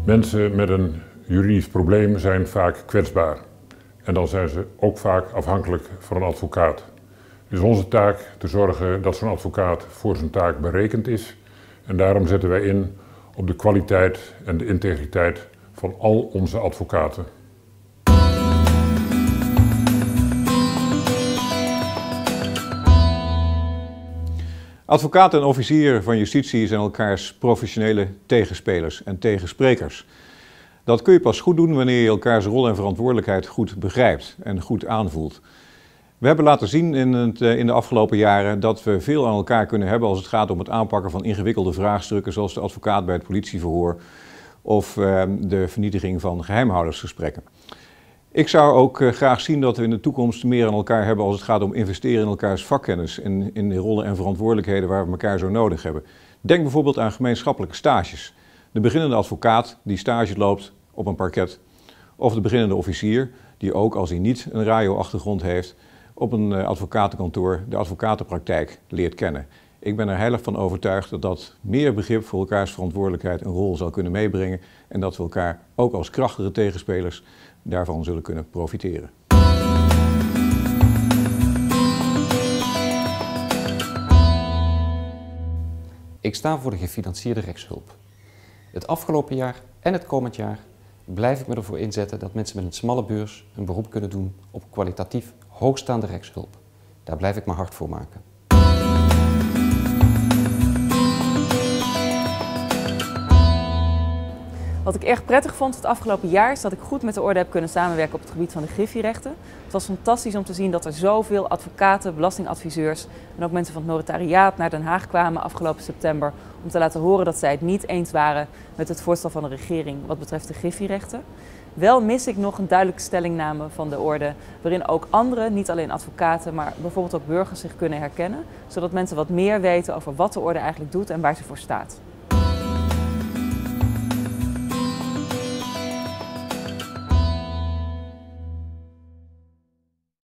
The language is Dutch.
Mensen met een juridisch probleem zijn vaak kwetsbaar. En dan zijn ze ook vaak afhankelijk van een advocaat. Het is onze taak te zorgen dat zo'n advocaat voor zijn taak berekend is. En daarom zetten wij in op de kwaliteit en de integriteit van al onze advocaten. Advocaat en officier van justitie zijn elkaars professionele tegenspelers en tegensprekers. Dat kun je pas goed doen wanneer je elkaars rol en verantwoordelijkheid goed begrijpt en goed aanvoelt. We hebben laten zien in de afgelopen jaren dat we veel aan elkaar kunnen hebben als het gaat om het aanpakken van ingewikkelde vraagstukken zoals de advocaat bij het politieverhoor of de vernietiging van geheimhoudersgesprekken. Ik zou ook graag zien dat we in de toekomst meer aan elkaar hebben als het gaat om investeren in elkaars vakkennis en in de rollen en verantwoordelijkheden waar we elkaar zo nodig hebben. Denk bijvoorbeeld aan gemeenschappelijke stages. De beginnende advocaat die stage loopt op een parket of de beginnende officier die ook als hij niet een RAJO-achtergrond heeft op een advocatenkantoor de advocatenpraktijk leert kennen. Ik ben er heilig van overtuigd dat dat meer begrip voor elkaars verantwoordelijkheid een rol zal kunnen meebrengen en dat we elkaar ook als krachtige tegenspelers daarvan zullen kunnen profiteren. Ik sta voor de gefinancierde rechtshulp. Het afgelopen jaar en het komend jaar blijf ik me ervoor inzetten dat mensen met een smalle beurs een beroep kunnen doen op kwalitatief hoogstaande rechtshulp. Daar blijf ik me hard voor maken. Wat ik erg prettig vond het afgelopen jaar is dat ik goed met de orde heb kunnen samenwerken op het gebied van de griffierechten. Het was fantastisch om te zien dat er zoveel advocaten, belastingadviseurs en ook mensen van het notariaat naar Den Haag kwamen afgelopen september om te laten horen dat zij het niet eens waren met het voorstel van de regering wat betreft de griffierechten. Wel mis ik nog een duidelijke stellingname van de orde waarin ook anderen, niet alleen advocaten, maar bijvoorbeeld ook burgers zich kunnen herkennen, zodat mensen wat meer weten over wat de orde eigenlijk doet en waar ze voor staat.